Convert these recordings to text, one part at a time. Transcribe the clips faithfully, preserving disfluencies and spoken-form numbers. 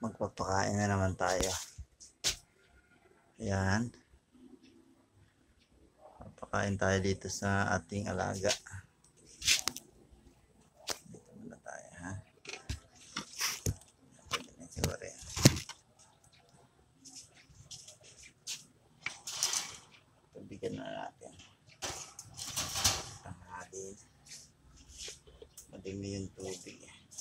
magpapakain na naman tayo. Ayan. Papakain tayo dito sa ating alaga. Dito muna tayo, ha. Pwede na siguro yan. Pagbigyan na natin. Tanghali. Madumi yung tubig.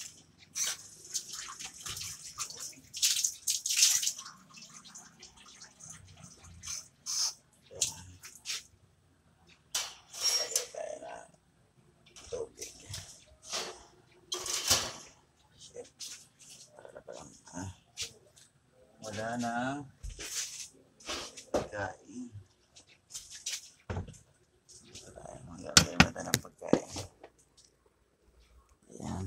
Wala nang pagkain. Wala yung magagawin na ng pagkain. Ayan.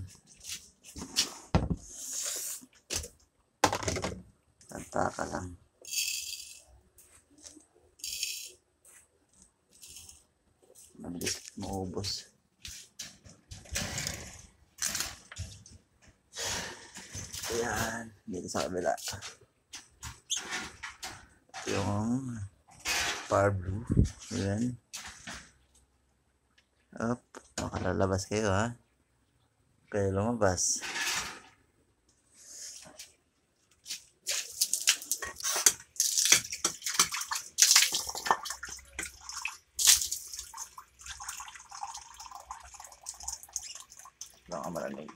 Tanta ka lang. Mabilis maubos. Ayan. Dito sa kabila. Yung par blue. Ayan. Up. Makalalabas kayo, ha. Kayo lumabas. Lang ang maraming.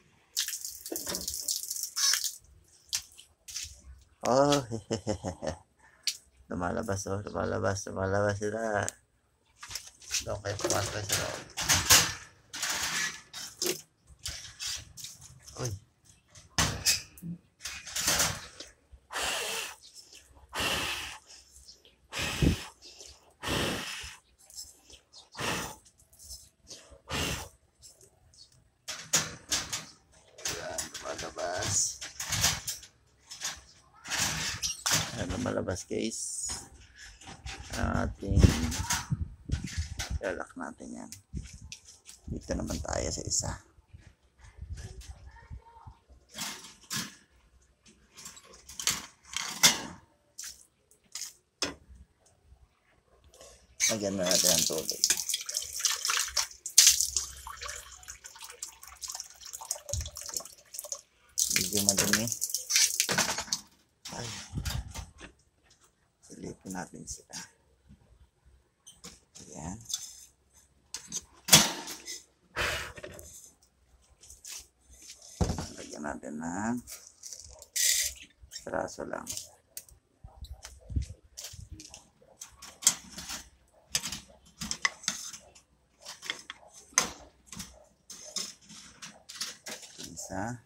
Oh, hehehehe. Lumalabas, oh, lumalabas, lumalabas sila. Doon kayo pumasok sa loob. Uy. Ayan, lumalabas. Ayan, lumalabas, guys. Ating lalak natin yan. Dito naman tayo sa isa. Lagyan na natin ang tubig. Medyo madumi. Ay. Silipin natin sila. Ayan. Lagyan natin ng traso lang. Isa.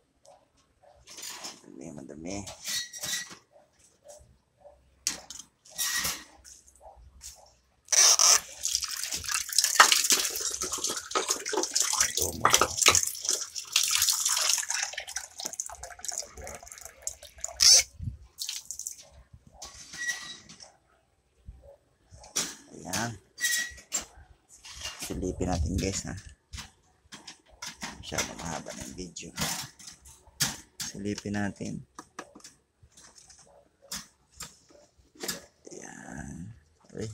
Madumi, madumi. Ayan. Silipin natin, guys, ha. Masyadong mahaba ng video. Silipin natin. Ayan. Uy.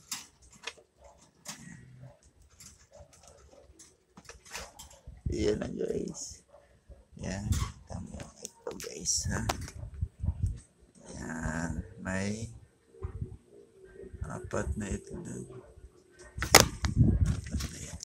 Ayan na, guys. Ayan. Tama ito, guys, ha. Ayan. May apat na ito doon.